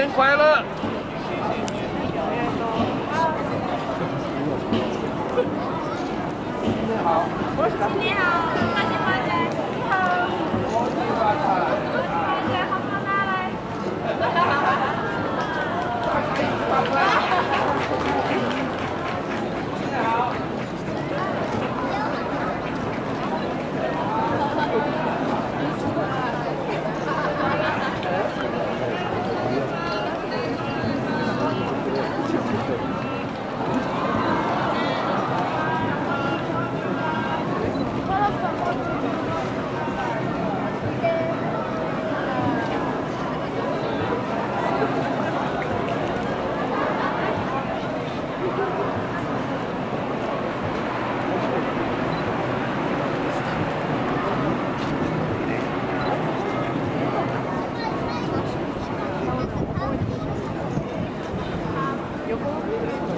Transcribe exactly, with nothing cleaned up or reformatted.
生快乐！新年好， 新年好，恭喜发财！你好， 恭喜发财！ 恭喜发财，好好拿来。 发财！新年好。 横